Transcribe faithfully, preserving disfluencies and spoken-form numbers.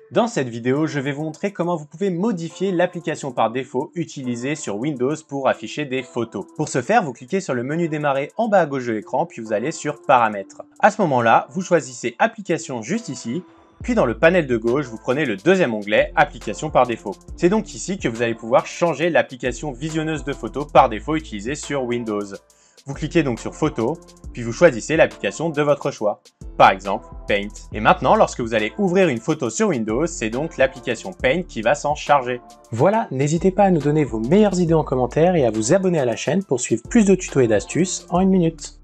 Dans cette vidéo, je vais vous montrer comment vous pouvez modifier l'application par défaut utilisée sur Windows pour afficher des photos. Pour ce faire, vous cliquez sur le menu démarrer en bas à gauche de l'écran, puis vous allez sur Paramètres. À ce moment-là, vous choisissez Application juste ici, puis dans le panel de gauche, vous prenez le deuxième onglet Application par défaut. C'est donc ici que vous allez pouvoir changer l'application visionneuse de photos par défaut utilisée sur Windows. Vous cliquez donc sur Photos, puis vous choisissez l'application de votre choix, par exemple Paint. Et maintenant, lorsque vous allez ouvrir une photo sur Windows, c'est donc l'application Paint qui va s'en charger. Voilà, n'hésitez pas à nous donner vos meilleures idées en commentaire et à vous abonner à la chaîne pour suivre plus de tutos et d'astuces en une minute.